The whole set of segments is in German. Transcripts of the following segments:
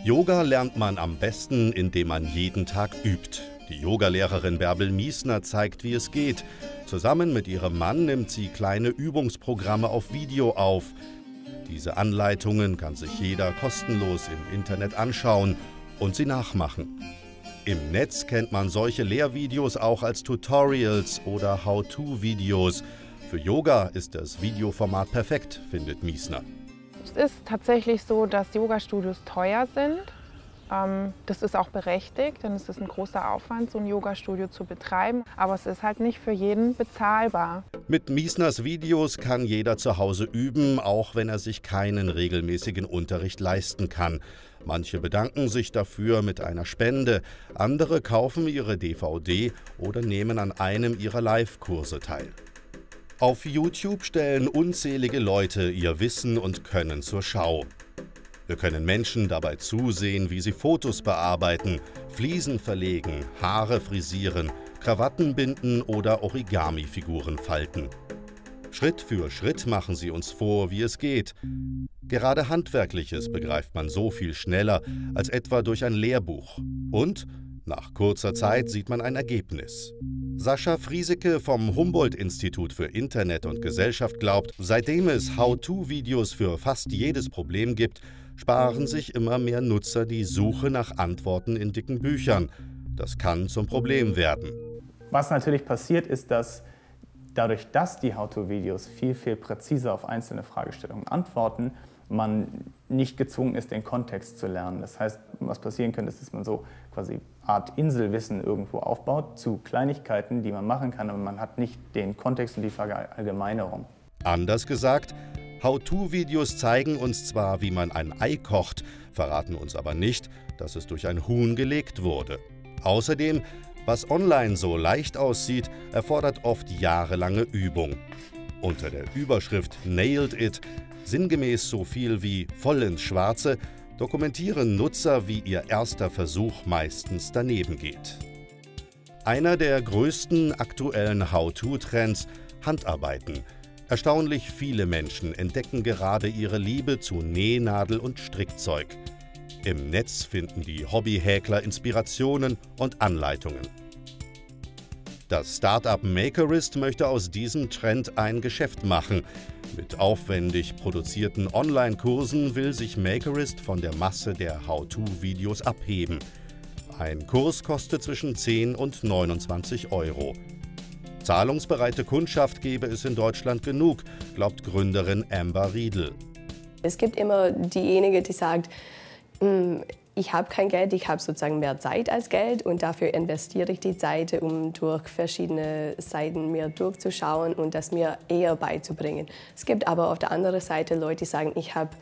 Yoga lernt man am besten, indem man jeden Tag übt. Die Yogalehrerin Bärbel Miesner zeigt, wie es geht. Zusammen mit ihrem Mann nimmt sie kleine Übungsprogramme auf Video auf. Diese Anleitungen kann sich jeder kostenlos im Internet anschauen und sie nachmachen. Im Netz kennt man solche Lehrvideos auch als Tutorials oder How-to-Videos. Für Yoga ist das Videoformat perfekt, findet Miesner. Es ist tatsächlich so, dass Yogastudios teuer sind. Das ist auch berechtigt, denn es ist ein großer Aufwand, so ein Yogastudio zu betreiben. Aber es ist halt nicht für jeden bezahlbar. Mit Miesners Videos kann jeder zu Hause üben, auch wenn er sich keinen regelmäßigen Unterricht leisten kann. Manche bedanken sich dafür mit einer Spende, andere kaufen ihre DVD oder nehmen an einem ihrer Live-Kurse teil. Auf YouTube stellen unzählige Leute ihr Wissen und Können zur Schau. Wir können Menschen dabei zusehen, wie sie Fotos bearbeiten, Fliesen verlegen, Haare frisieren, Krawatten binden oder Origami-Figuren falten. Schritt für Schritt machen sie uns vor, wie es geht. Gerade Handwerkliches begreift man so viel schneller als etwa durch ein Lehrbuch. Und nach kurzer Zeit sieht man ein Ergebnis. Sascha Frieseke vom Humboldt-Institut für Internet und Gesellschaft glaubt, seitdem es How-to-Videos für fast jedes Problem gibt, sparen sich immer mehr Nutzer die Suche nach Antworten in dicken Büchern. Das kann zum Problem werden. Was natürlich passiert, ist, dass dadurch, dass die How-to-Videos viel präziser auf einzelne Fragestellungen antworten, man nicht gezwungen ist, den Kontext zu lernen. Das heißt, was passieren könnte, ist, dass man so quasi Art Inselwissen irgendwo aufbaut zu Kleinigkeiten, die man machen kann, aber man hat nicht den Kontext und die Verallgemeinerung. Anders gesagt, How-to-Videos zeigen uns zwar, wie man ein Ei kocht, verraten uns aber nicht, dass es durch ein Huhn gelegt wurde. Außerdem, was online so leicht aussieht, erfordert oft jahrelange Übung. Unter der Überschrift Nailed It, sinngemäß so viel wie voll ins Schwarze, dokumentieren Nutzer, wie ihr erster Versuch meistens daneben geht. Einer der größten aktuellen How-to-Trends: Handarbeiten. Erstaunlich viele Menschen entdecken gerade ihre Liebe zu Nähnadel und Strickzeug. Im Netz finden die Hobbyhäkler Inspirationen und Anleitungen. Das Start-up Makerist möchte aus diesem Trend ein Geschäft machen. Mit aufwendig produzierten Online-Kursen will sich Makerist von der Masse der How-to-Videos abheben. Ein Kurs kostet zwischen 10 und 29 €. Zahlungsbereite Kundschaft gebe es in Deutschland genug, glaubt Gründerin Amber Riedel. Es gibt immer diejenige, die sagt, ich habe kein Geld, ich habe sozusagen mehr Zeit als Geld und dafür investiere ich die Zeit, um durch verschiedene Seiten mir durchzuschauen und das mir eher beizubringen. Es gibt aber auf der anderen Seite Leute, die sagen, ich habe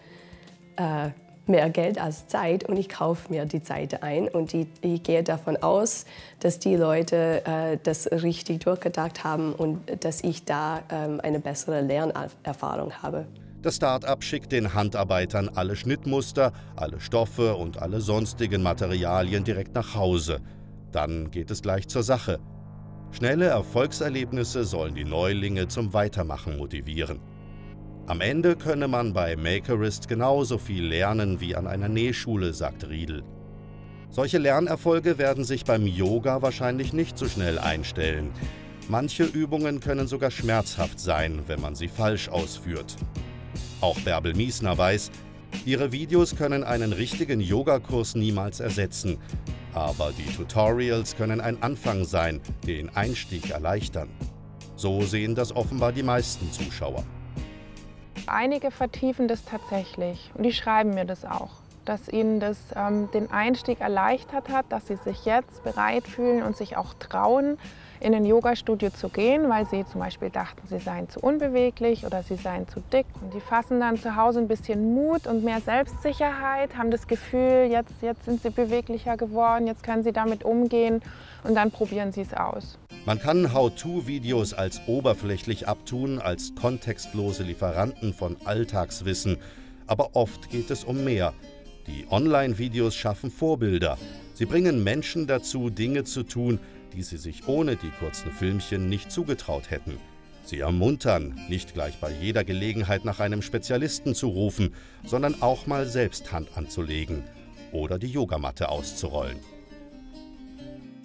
mehr Geld als Zeit und ich kaufe mir die Zeit ein und ich gehe davon aus, dass die Leute das richtig durchgedacht haben und dass ich da eine bessere Lernerfahrung habe. Das Start-up schickt den Handarbeitern alle Schnittmuster, alle Stoffe und alle sonstigen Materialien direkt nach Hause. Dann geht es gleich zur Sache. Schnelle Erfolgserlebnisse sollen die Neulinge zum Weitermachen motivieren. Am Ende könne man bei Makerist genauso viel lernen wie an einer Nähschule, sagt Riedel. Solche Lernerfolge werden sich beim Yoga wahrscheinlich nicht so schnell einstellen. Manche Übungen können sogar schmerzhaft sein, wenn man sie falsch ausführt. Auch Bärbel Miesner weiß, ihre Videos können einen richtigen Yogakurs niemals ersetzen. Aber die Tutorials können ein Anfang sein, den Einstieg erleichtern. So sehen das offenbar die meisten Zuschauer. Einige vertiefen das tatsächlich und die schreiben mir das auch, dass ihnen das den Einstieg erleichtert hat, dass sie sich jetzt bereit fühlen und sich auch trauen, in ein Yogastudio zu gehen, weil sie zum Beispiel dachten, sie seien zu unbeweglich oder sie seien zu dick. Und die fassen dann zu Hause ein bisschen Mut und mehr Selbstsicherheit, haben das Gefühl, jetzt sind sie beweglicher geworden, jetzt können sie damit umgehen und dann probieren sie es aus. Man kann How-to-Videos als oberflächlich abtun, als kontextlose Lieferanten von Alltagswissen. Aber oft geht es um mehr. Die Online-Videos schaffen Vorbilder. Sie bringen Menschen dazu, Dinge zu tun, die sie sich ohne die kurzen Filmchen nicht zugetraut hätten. Sie ermuntern, nicht gleich bei jeder Gelegenheit nach einem Spezialisten zu rufen, sondern auch mal selbst Hand anzulegen. oder die Yogamatte auszurollen.